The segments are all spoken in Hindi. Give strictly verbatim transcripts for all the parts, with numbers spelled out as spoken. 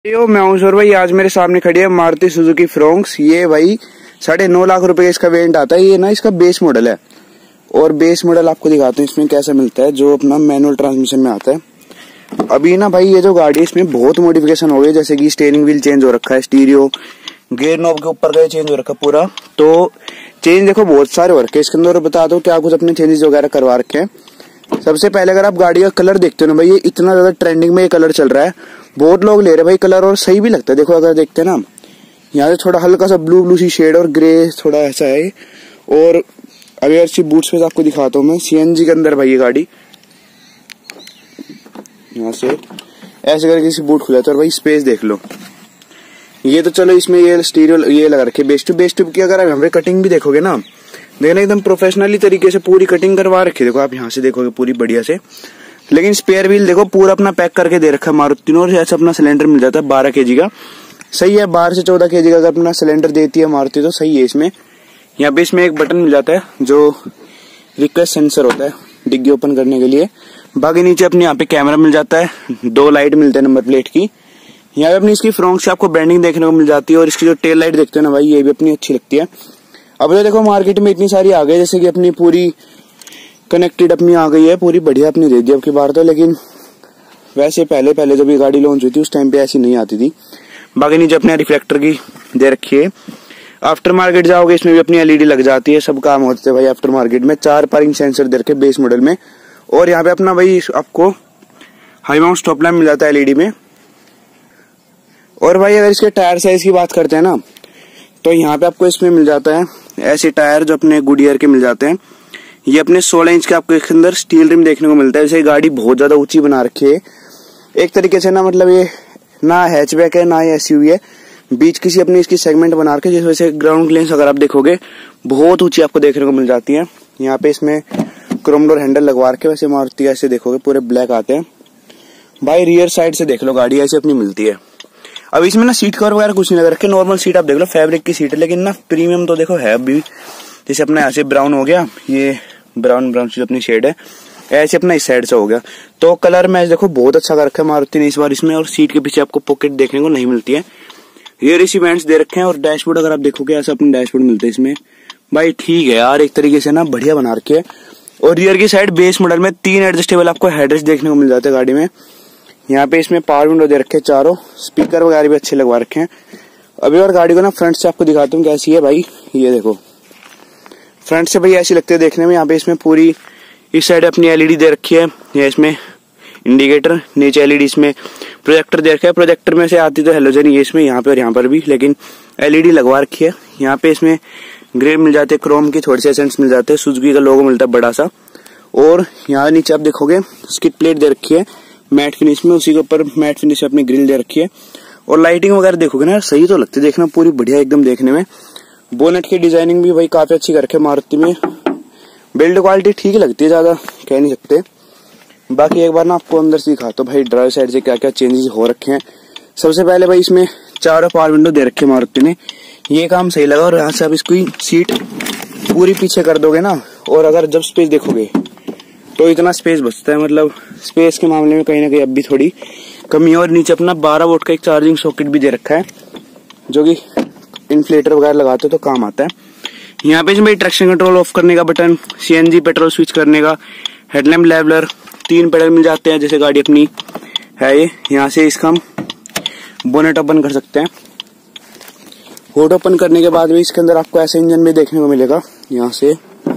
यो मैं हूं सर भाई। आज मेरे सामने खड़ी है मारुति सुजुकी फ्रोंक्स। ये भाई साढ़े नौ लाख रुपए इसका वेरिएंट आता है। ये ना इसका बेस मॉडल है और बेस मॉडल आपको दिखाते हैं इसमें कैसा मिलता है, जो अपना मैनुअल ट्रांसमिशन में आता है। अभी ना भाई ये जो गाड़ी है इसमें बहुत मॉडिफिकेशन हो गई, जैसे कि स्टीयरिंग व्हील चेंज हो रखा है, स्टीरियो गियर नॉब के ऊपर का चेंज हो रखा है पूरा। तो चेंज देखो बहुत सारे हो रखे हैं इसके अंदर। बता दो क्या कुछ अपने चेंजेस वगैरह करवा रखे हैं। सबसे पहले अगर आप गाड़ी का कलर देखते हो ना भाई, ये इतना ज्यादा ट्रेंडिंग में ये कलर चल रहा है, बहुत लोग ले रहे हैं भाई कलर, और सही भी लगता है। देखो अगर देखते हैं ना, यहाँ से थोड़ा हल्का सा ब्लू ब्लू सी शेड और ग्रे थोड़ा ऐसा है। और अभी अच्छी बूट स्पेस आपको दिखाता हूँ मैं। सीएनजी के अंदर भाई ये गाड़ी यहाँ से ऐसे करके किसी बूट खुला तो भाई स्पेस देख लो। ये तो चलो इसमें ये स्टीरियो ये लगा रखे बेस टू बेस ट्यूब की। अगर आप यहाँ पे कटिंग भी देखोगे ना, देखना एकदम प्रोफेशनली तरीके से पूरी कटिंग करवा रखी। देखो आप यहाँ से देखोगे पूरी बढ़िया से। लेकिन स्पेयर व्हील देखो पूरा अपना पैक करके दे रखा है मारुति ने। और ऐसा अपना सिलेंडर मिल जाता है बारह केजी का। सही है, बारह से चौदह केजी का अगर अपना सिलेंडर देती है मारुति तो सही है। इसमें यहाँ पे इसमें एक बटन मिल जाता है जो रिक्वेस्ट सेंसर होता है डिग्गी ओपन करने के लिए। बाकी नीचे अपने यहाँ पे कैमरा मिल जाता है, दो लाइट मिलते हैं नंबर प्लेट की। यहाँ पे अपनी इसकी फ्रंट से आपको ब्रांडिंग देखने को मिल जाती है। और इसकी जो टेल लाइट देखते हैं ना भाई, ये भी अपनी अच्छी लगती है। अब तो देखो मार्केट में इतनी सारी आ गई, जैसे कि अपनी पूरी कनेक्टेड अपनी आ गई है, पूरी बढ़िया अपनी दे दी अब की बार तो। लेकिन वैसे पहले पहले जब ये गाड़ी लॉन्च हुई थी उस टाइम पे ऐसी नहीं आती थी। बाकी नीचे अपने रिफ्लेक्टर की दे रखी है। आफ्टर मार्केट जाओगे इसमें भी अपनी एलईडी लग जाती है, सब काम होते हैं भाई आफ्टर मार्केट में। चार पार्किंग सेंसर दे रखे बेस मॉडल में। और यहाँ पे अपना भाई आपको हाई माउंट स्टॉप लैम्प मिल जाता है एलईडी में। और भाई अगर इसके टायर साइज की बात करते हैं ना, तो यहाँ पे आपको इसमें मिल जाता है ऐसे टायर जो अपने गुडियर के मिल जाते हैं। ये अपने सोलह इंच के आपको इसके अंदर स्टील रिम देखने को मिलता है। जैसे गाड़ी बहुत ज्यादा ऊंची बना रखी है एक तरीके से ना, मतलब ये ना हैचबैक है ना ये एसयूवी है, बीच किसी अपनी इसकी सेगमेंट बना रखे, जिस वजह से ग्राउंड क्लियरेंस अगर आप देखोगे बहुत ऊंची आपको देखने को मिल जाती है। यहाँ पे इसमें क्रोम डोर हैंडल लगवा रखे, वैसे मारुति ऐसे देखोगे पूरे ब्लैक आते हैं भाई। रियर साइड से देख लो गाड़ी ऐसे अपनी मिलती है। अब इसमें ना सीट कवर वगैरह कुछ नहीं लगा रखे, नॉर्मल सीट आप देख लो, फैब्रिक की सीट है। लेकिन ना प्रीमियम तो देखो है अभी। जैसे अपना ऐसे ब्राउन हो गया, ये ब्राउन ब्राउन सी अपनी शेड है, ऐसे अपना इस साइड से हो गया। तो कलर मैच देखो बहुत अच्छा कर रखा है मारुति ने इस बार इसमें। और सीट के पीछे आपको पॉकेट देखने को नहीं मिलती है। ये रिसी बैंड्स दे रखे हैं। और डैशबोर्ड अगर आप देखोगे ऐसा अपने डैशबोर्ड मिलता है इसमें भाई। ठीक है यार, एक तरीके से ना बढ़िया बना रखे है। और रियर की साइड बेस मॉडल में तीन एडजस्टेबल आपको हेडरेस्ट देखने को मिल जाते हैं गाड़ी में। यहाँ पे इसमें पावर विंडो दे रखे हैं चारों, स्पीकर वगैरह भी अच्छे लगवा रखे हैं। अभी और गाड़ी को ना फ्रंट से आपको दिखाता हूँ कैसी है भाई। ये देखो फ्रंट से भाई ऐसी लगती है देखने में। यहाँ पे इसमें पूरी इस साइड अपनी एलईडी दे रखी है, या इसमें इंडिकेटर, नीचे एलईडी, इसमें प्रोजेक्टर दे रखा है। प्रोजेक्टर में से आती तो हेलोजन ही है इसमें, यहाँ पे और यहाँ पर भी, लेकिन एलईडी लगवा रखी है। यहाँ पे इसमें ग्रे मिल जाते हैं, क्रोम की थोड़ी सी एसेंट्स मिल जाते हैं, सुजुकी का लोगो मिलता है बड़ा सा। और यहाँ नीचे आप देखोगे स्किड प्लेट दे रखी है मैट फिनिश में, उसी के ऊपर मैट फिनिश में अपनी ग्रिल दे रखी है। और लाइटिंग वगैरह देखोगे ना सही तो लगती है देखना, पूरी बढ़िया एकदम देखने में। बोनेट की डिजाइनिंग भी भाई काफी अच्छी कर रखे मारुति में। बिल्ड क्वालिटी ठीक लगती है, ज्यादा कह नहीं सकते। बाकी एक बार ना आपको अंदर से दिखाता हूँ भाई ड्राइवर साइड से क्या क्या चेंजेस हो रखे हैं। सबसे पहले भाई इसमें चारों पावर विंडो दे रखे मारुति ने, ये काम सही लगा। और यहाँ से आप इसकी सीट पूरी पीछे कर दोगे ना, और अगर जब स्पेस देखोगे तो इतना स्पेस बचता है। मतलब स्पेस के मामले में कहीं ना कहीं अब भी थोड़ी कमी है। और नीचे अपना बारह वोल्ट का एक चार्जिंग सॉकेट भी दे रखा है, जो कि इन्फ्लेटर वगैरह लगाते तो काम आता है। यहाँ पे इसमें ट्रैक्शन कंट्रोल ऑफ करने का बटन, सीएनजी पेट्रोल स्विच करने का, हेडलैम्प लेवलर, तीन पेडल मिल जाते हैं जैसे गाड़ी अपनी है ये। यहाँ से इसका हम बोनेट ओपन कर सकते हैं। हुड ओपन करने के बाद भी इसके अंदर आपको ऐसे इंजन भी देखने को मिलेगा। यहाँ से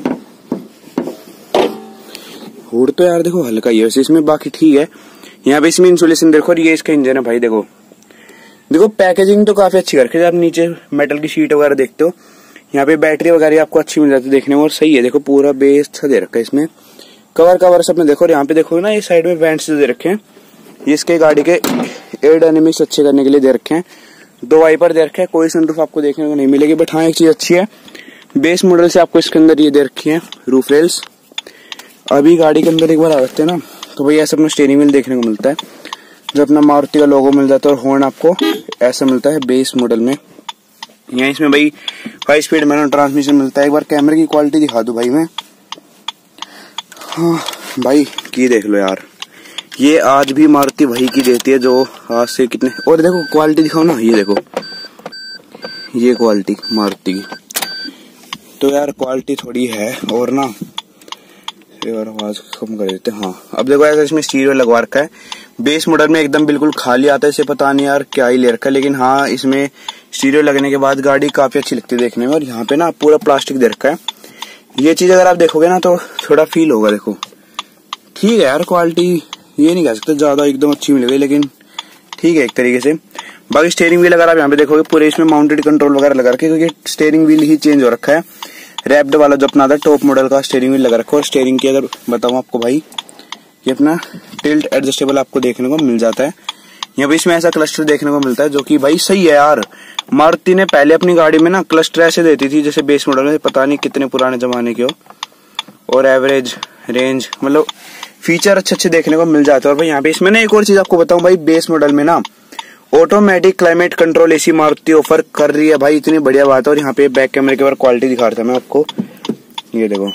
हुड तो यार देखो हल्का ही है वैसे इसमें, बाकी ठीक है। यहाँ पे इसमें इंसुलेशन देखो, और ये इसका इंजन है भाई। देखो देखो पैकेजिंग तो काफी अच्छी करके, आप नीचे मेटल की शीट वगैरह देखते हो। यहाँ पे बैटरी वगैरह आपको अच्छी मिल जाती है देखने में। और सही है देखो पूरा बेस अच्छा दे रखा है इसमें। कवर कवर सब में देखो, और यहाँ पे देखो ना ये साइड में वेंट्स दे रखे हैं, ये इसके गाड़ी के एयरोडायनेमिक्स अच्छे करने के लिए दे रखे हैं। दो वाइपर दे रखे हैं, कोई सनरूफ आपको देखने को नहीं मिलेगी। बट हाँ एक चीज अच्छी है, बेस मॉडल से आपको इसके अंदर ये दे रखी है रूफ रेल्स। अभी गाड़ी के अंदर एक बार आ जाते हैं ना, तो भाई ऐसा अपना स्टीयरिंग व्हील देखने को मिलता है, जो अपना मारुति का लोगो मिल जाता है। और हॉर्न आपको ऐसा मिलता है बेस मॉडल में। यहाँ इसमें भाई फाइव स्पीड मैनुअल ट्रांसमिशन मिलता है। एक बार कैमरे की क्वालिटी दिखा दूं भाई मैं। हाँ भाई की देख लो यार, ये आज भी मारुति वही की देती है जो आज से कितने। और देखो क्वालिटी दिखाओ ना, ये देखो ये क्वालिटी मारुति की। तो यार क्वालिटी थोड़ी है। और ना और आवाज कम कर देते हैं। हाँ अब देखो ऐसा इसमें स्टीरियो लगवा रखा है। बेस मॉडल में एकदम बिल्कुल खाली आता है, इसे पता नहीं यार क्या ही ले रखा है, लेकिन हाँ इसमें स्टीरियो लगने के बाद गाड़ी काफी अच्छी लगती है देखने में। और यहाँ पे ना पूरा प्लास्टिक दे रखा है। ये चीज अगर आप देखोगे ना तो थोड़ा फील होगा। देखो ठीक है यार क्वालिटी ये नहीं कह सकते ज्यादा एकदम अच्छी मिल गई, लेकिन ठीक है एक तरीके से। बाकी स्टीयरिंग व्हील अगर आप यहाँ पे देखोगे पूरे इसमें माउंटेड कंट्रोल वगैरह लगा रखे, क्योंकि स्टीयरिंग व्हील ही चेंज हो रखा है। रैप्ड वाला जो अपना था टॉप मॉडल का स्टीयरिंग व्हील लगा रखा है। और स्टीयरिंग की अगर बताऊं आपको भाई, ये अपना टिल्ट एडजस्टेबल आपको देखने को मिल जाता है। यहाँ पे इसमें ऐसा क्लस्टर देखने को मिलता है जो कि भाई सही है यार। मारुति ने पहले अपनी गाड़ी में ना क्लस्टर ऐसे देती थी जैसे बेस मॉडल में, पता नहीं कितने पुराने जमाने के हो। और एवरेज रेंज मतलब फीचर अच्छे अच्छे देखने को मिल जाते हैं। और भाई यहाँ पे इसमें ना एक और चीज आपको बताऊं भाई, बेस मॉडल में ना automatic climate control AC Maruti offer कर रही है भाई, इतनी बढ़िया बात है। और यहाँ पे बैक कैमरे के बार क्वालिटी दिखा रहा था मैं आपको, ये देखो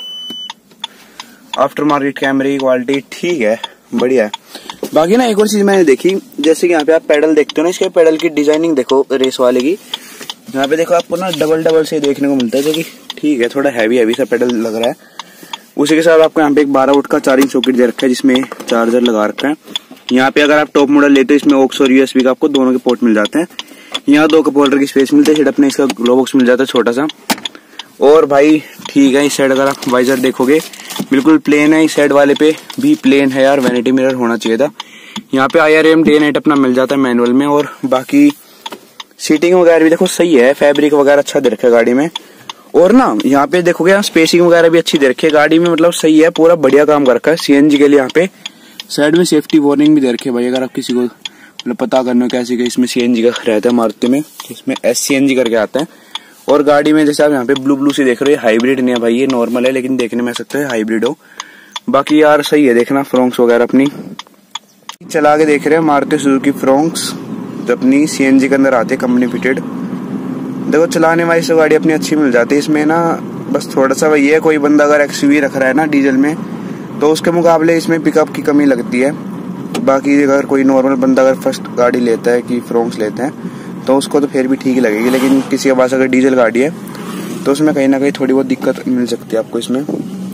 आफ्टर मार्केट कैमरे की क्वालिटी ठीक है, बढ़िया है। बाकी ना एक और चीज मैंने देखी, जैसे कि यहाँ पे आप पेडल देखते हो ना, इसके पेडल की डिजाइनिंग देखो रेस वाले की। यहाँ पे देखो आपको ना डबल डबल से देखने को मिलता है, जो कि ठीक है थोड़ा हैवी हैवी सा पेडल लग रहा है। उसी के साथ आपको यहाँ पे एक बारह वोल्ट का चार्जिंग सॉकेट दे रखा है जिसमें चार्जर लगा रखा है। यहाँ पे अगर आप टॉप मॉडल लेते हो इसमें ऑक्स और यूएसबी का आपको दोनों के पोर्ट मिल जाते हैं। यहाँ दो कप होल्डर की स्पेस मिलती है, सेटअप में इसका ग्लो बॉक्स मिल जाता है छोटा सा। और भाई ठीक है, इस साइड अगर आप वाइजर देखोगे बिल्कुल प्लेन है, इस साइड वाले पे भी प्लेन है यार, वैनिटी मिरर होना चाहिए था। यहाँ पे I R M day night अपना मिल जाता है मैनुअल में। और बाकी सीटिंग वगैरह भी देखो सही है, फैब्रिक वगैरह अच्छा दे रखा है गाड़ी में। और ना यहाँ पे देखोगे यहाँ स्पेसिंग वगैरह भी अच्छी दे रखी है गाड़ी में, मतलब सही है, पूरा बढ़िया काम कर रखा है। सीएनजी के लिए यहाँ पे साइड में सेफ्टी वार्निंग भी दे रखी है भाई, अगर आप किसी को मतलब पता करना हो कैसे इसमें सीएनजी का रहता है मारुति में, इसमें एस सीएनजी करके आता है। और गाड़ी में जैसे आप यहाँ पे ब्लू ब्लू से देख रहे हो, हाइब्रिड नहीं है भाई, ये नॉर्मल है, लेकिन देखने में सकते हैं हाइब्रिड हो। बाकी यार सही है, देखना फ्रोंक्स वगैरह अपनी चला के देख रहे हैं मारुति सुजुकी फ्रोंक्स जो अपनी सीएनजी के अंदर आते हैं कंपनी फिटेड। देखो चलाने वाली से गाड़ी अपनी अच्छी मिल जाती है। इसमें ना बस थोड़ा सा वही है, कोई बंदा अगर एक्सयूवी रख रहा है ना डीजल में तो उसके मुकाबले इसमें पिकअप की कमी लगती है। बाकी अगर कोई नॉर्मल बंदा अगर फर्स्ट गाड़ी लेता है कि फ्रोंक्स लेते हैं तो उसको तो फिर भी ठीक ही लगेगी, लेकिन किसी के पास अगर डीजल गाड़ी है तो उसमें कहीं ना कहीं थोड़ी बहुत दिक्कत मिल सकती है आपको इसमें।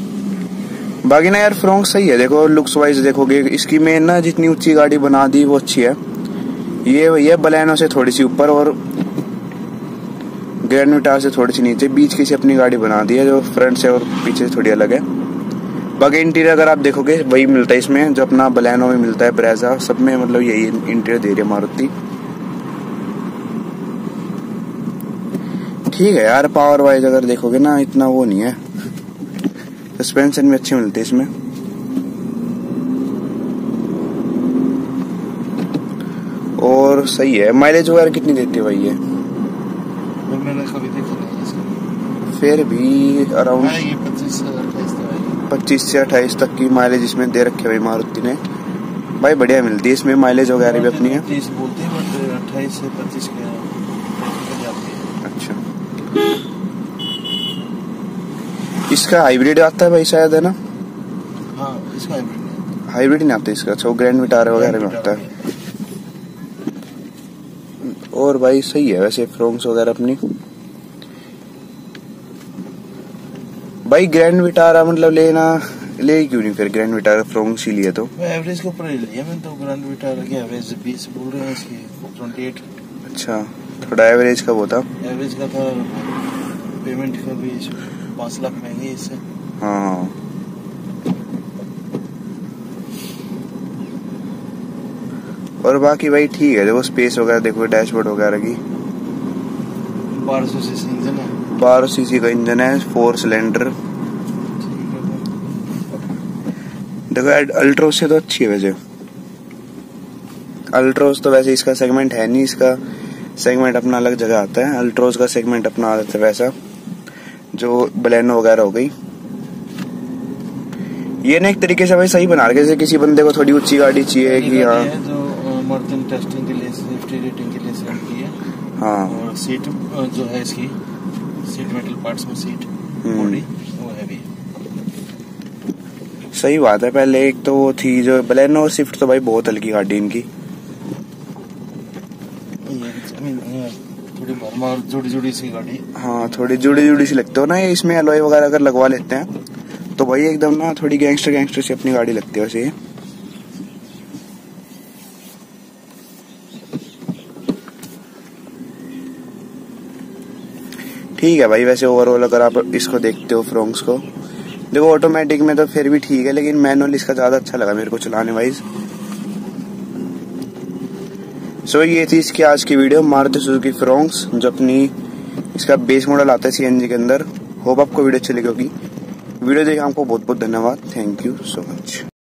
बाकी ना यार फ्रोंक्स सही है, देखो लुक्स वाइज देखोगे इसकी मेन ना जितनी ऊंची गाड़ी बना दी वो अच्छी है। ये वही है बलेनो से थोड़ी सी ऊपर और ग्रैंड विटार से थोड़ी सी नीचे, बीच की से अपनी गाड़ी बना दी है जो फ्रंट से और पीछे से थोड़ी अलग है। बाकी इंटीरियर अगर आप देखोगे वही मिलता है इसमें जो अपना बलेनो में मिलता है, ब्रेजा सब में मतलब यही इंटीरियर दे रही है मारुति। ठीक है यार, पावर वाइज अगर देखोगे ना इतना वो नहीं है, सस्पेंशन भी अच्छे मिलते हैं इसमें। और सही है, माइलेज वगैरह कितनी देती है भाई ये? मैंने कभी देखा नहीं इसका। फिर भी अराउंड पच्चीस से अट्ठाईस तक की माइलेज इसमें दे रखे भाई मारुति ने। भाई बढ़िया मिलती है इसमें, माइलेज वगैरह भी अपनी है। तीस बोलते हैं बट अट्ठाईस से पच्चीस के जाती है। अच्छा, इसका हाइब्रिड आता है भाई शायद, है ना? हाँ इसका हाइब्रिड हाइब्रिड नहीं आता इसका। अच्छा, वो ग्रैंड विटार वगैरह में आता है। और भाई सही है वैसे फ्रोंक्स वगैरह अपनी। भाई ग्रैंड विटारा मतलब लेना ले क्यों नहीं फिर, ग्रैंड विटारा फ्रोंक्स ही लिए तो एवरेज के ऊपर ही लिया मैंने तो। ग्रैंड विटारा की एवरेज बीस बोल रहे हैं, इसकी अट्ठाईस। अच्छा, थोड़ा एवरेज का वो था, एवरेज का था। पेमेंट का भी पाँच लाख महंगी इससे। हाँ और बाकी भाई ठीक है, देखो स्पेस वगैरह देखो, डैशबोर्ड वगैरह की। बारह सौ सीसी इंजन है, बारह सीसी का इंजन है, फोर सिलेंडर। देखो अल्ट्रोस से तो अच्छी है वैसे। अल्ट्रोस तो वैसे इसका सेगमेंट है नहीं, इसका सेगमेंट अपना अलग जगह आता है। अल्ट्रोस का सेगमेंट अपना आता है वैसा जो बलेनो वगैरह हो गई। ये ना एक तरीके से भाई सही बना रहे, जैसे किसी बंदे को थोड़ी ऊंची गाड़ी चाहिए कि हाँ मारुति टेस्टिंग के लिए, सेफ्टी रेटिंग के लिए सेट की है। हाँ, और सीट जो है इसकी सीट मेटल पार्ट्स में सीट बॉडी वो हैवी सही बात है। पहले एक तो वो थी जो बलेनो और स्विफ्ट, तो भाई बहुत हल्की गाड़ी इनकी। थोड़ी भरमार जुड़ी जुड़ी सी गाड़ी। हाँ थोड़ी जुड़ी जुड़ी सी लगती हो ना ये। इसमें अलॉय वगैरह अगर लगवा लेते हैं तो भाई एकदम ना थोड़ी गैंगस्टर गैंगस्टर से अपनी गाड़ी लगती है वैसे। ठीक है भाई। वैसे ओवरऑल अगर आप इसको देखते हो फ्रोंक्स को, देखो ऑटोमेटिक में तो फिर भी ठीक है, लेकिन मैनुअल इसका ज्यादा अच्छा लगा मेरे को चलाने वाइज। सो so, ये थी इसकी आज की वीडियो, मारुति सुजुकी फ्रोंक्स, जो अपनी इसका बेस मॉडल आता है सीएनजी के अंदर। होप आपको वीडियो अच्छी लगी होगी। वीडियो देखने आपको बहुत बहुत धन्यवाद। Thank you so much.